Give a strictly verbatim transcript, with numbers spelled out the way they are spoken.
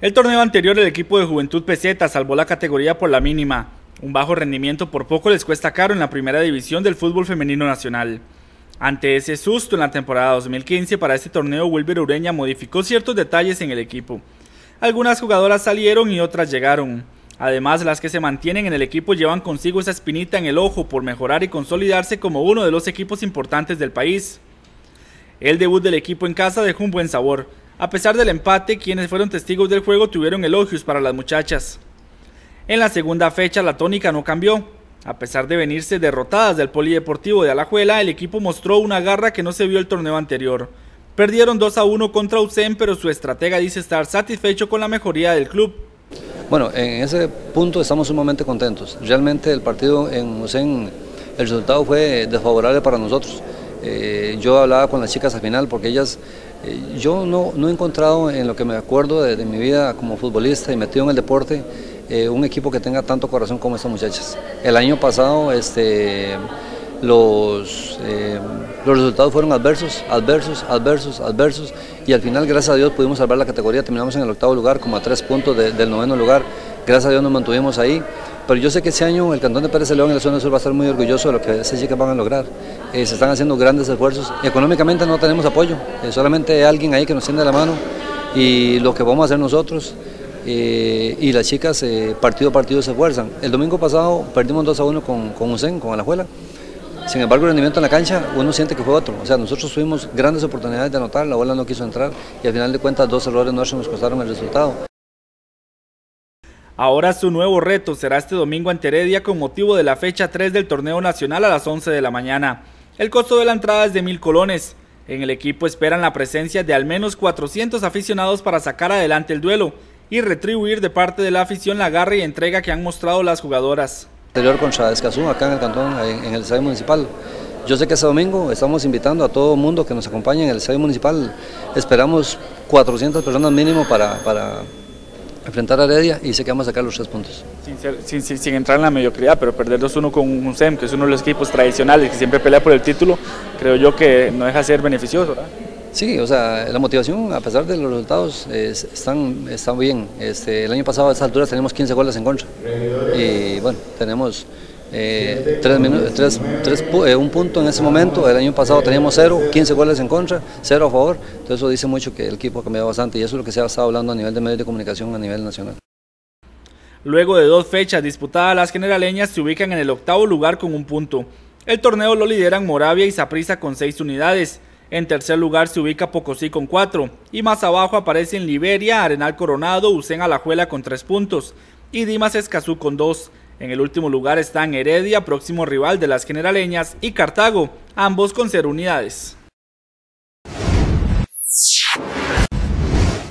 El torneo anterior el equipo de Juventud Peseta salvó la categoría por la mínima. Un bajo rendimiento por poco les cuesta caro en la primera división del fútbol femenino nacional. Ante ese susto en la temporada dos mil quince para este torneo, Wilber Ureña modificó ciertos detalles en el equipo. Algunas jugadoras salieron y otras llegaron. Además, las que se mantienen en el equipo llevan consigo esa espinita en el ojo por mejorar y consolidarse como uno de los equipos importantes del país. El debut del equipo en casa dejó un buen sabor. A pesar del empate, quienes fueron testigos del juego tuvieron elogios para las muchachas. En la segunda fecha la tónica no cambió. A pesar de venirse derrotadas del Polideportivo de Alajuela, el equipo mostró una garra que no se vio el torneo anterior. Perdieron dos a uno contra U C E M, pero su estratega dice estar satisfecho con la mejoría del club. Bueno, en ese punto estamos sumamente contentos. Realmente el partido en U C E M, el resultado fue desfavorable para nosotros. Eh, yo hablaba con las chicas al final porque ellas, eh, yo no, no he encontrado en lo que me acuerdo de, de mi vida como futbolista y metido en el deporte, eh, un equipo que tenga tanto corazón como estas muchachas. El año pasado este, los, eh, los resultados fueron adversos, adversos, adversos, adversos y al final, gracias a Dios, pudimos salvar la categoría. Terminamos en el octavo lugar, como a tres puntos de, del noveno lugar. Gracias a Dios nos mantuvimos ahí. Pero yo sé que este año el Cantón de Pérez de León en la zona sur va a estar muy orgulloso de lo que esas chicas van a lograr. Eh, se están haciendo grandes esfuerzos. Económicamente no tenemos apoyo, eh, solamente hay alguien ahí que nos tiende la mano y lo que vamos a hacer nosotros. Eh, y las chicas eh, partido a partido se esfuerzan. El domingo pasado perdimos dos a uno con, con U C E M, con Alajuela. Sin embargo, el rendimiento en la cancha uno siente que fue otro. O sea, nosotros tuvimos grandes oportunidades de anotar, la bola no quiso entrar y al final de cuentas dos errores nuestros nos costaron el resultado. Ahora su nuevo reto será este domingo ante Heredia con motivo de la fecha tres del torneo nacional a las once de la mañana. El costo de la entrada es de mil colones. En el equipo esperan la presencia de al menos cuatrocientos aficionados para sacar adelante el duelo y retribuir de parte de la afición la garra y entrega que han mostrado las jugadoras. Anterior contra Escazú, acá en el cantón, en el estadio municipal. Yo sé que este domingo estamos invitando a todo el mundo que nos acompañe en el estadio municipal. Esperamos cuatrocientas personas mínimo para... para enfrentar a Heredia y sé que vamos a sacar los tres puntos. Sin, ser, sin, sin, sin entrar en la mediocridad, pero perder dos uno con U C E M, que es uno de los equipos tradicionales que siempre pelea por el título, creo yo que no deja de ser beneficioso, ¿verdad? Sí, o sea, la motivación, a pesar de los resultados, es, están, están bien. Este, el año pasado a estas alturas teníamos quince goles en contra y bueno, tenemos eh, tres, tres, tres, eh, un punto en ese momento. El año pasado teníamos cero, quince goles en contra, cero a favor. Entonces eso dice mucho que el equipo ha cambiado bastante y eso es lo que se ha estado hablando a nivel de medios de comunicación a nivel nacional. Luego de dos fechas disputadas, las generaleñas se ubican en el octavo lugar con un punto. El torneo lo lideran Moravia y Saprissa con seis unidades. En tercer lugar se ubica Pocosí con cuatro y más abajo aparecen Liberia, Arenal Coronado, U C E M Alajuela con tres puntos y Dimas Escazú con dos. En el último lugar están Heredia, próximo rival de las generaleñas, y Cartago, ambos con cero unidades.